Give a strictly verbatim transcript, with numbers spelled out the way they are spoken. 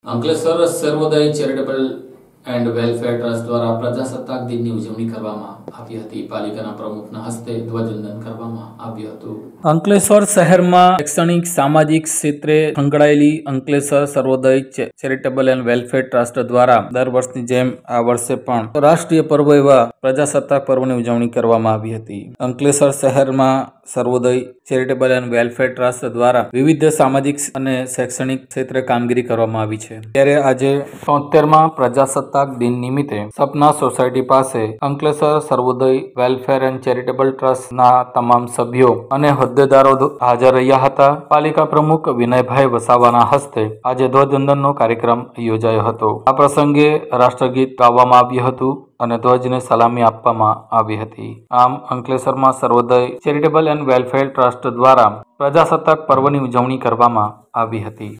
Ankleshwar Sarvodaya charitable and welfare trust દ્વારા પ્રજાસત્તાક દિનની ઉજવણી કરવામાં આવી હતી। પાલિકાના પ્રમુખના હસ્તે ધ્વજવંદન કરવામાં આવ્યું હતું। અંકલેશ્વર શહેરમાં શૈક્ષણિક સામાજિક ક્ષેત્રે સંકળાયેલી Ankleshwar Sarvodaya charitable and welfare trust દ્વારા દર વર્ષની જેમ આ વર્ષે પણ રાષ્ટ્રીય પર્વ એવા પ્રજાસત્તાક પર્વની ઉજવણી કરવામાં આવી હતી। અંકલેશ્વર શહેરમાં Sarvodaya charitable and welfare trust દ્વારા વિવિધ સામાજિક અને શૈક્ષણિક ક્ષેત્રે કામગીરી કરવામાં આવી છે। ત્યારે આજે તોતેરમાં પ્રજાસત્તાક દિન નિમિત્તે સપના સોસાયટી પાસે Ankleshwar Sarvodaya welfare and charitable ટ્રસ્ટના તમામ સભ્યો અને હોદ્દેદારો હાજર રહ્યા હતા। પાલિકા પ્રમુખ વિનયભાઈ વસાવાના હસ્તે આજે ધ્વજવંદનનો કાર્યક્રમ યોજાયો હતો। આ પ્રસંગે રાષ્ટ્રગીત ગાવામાં આવ્યું હતું અને ધ્વજને સલામી આપવામાં આવી હતી। આમ અંકલેશ્વરમાં Sarvodaya charitable and welfare trust દ્વારા પ્રજાસત્તાક પર્વની ઉજવણી કરવામાં આવી હતી।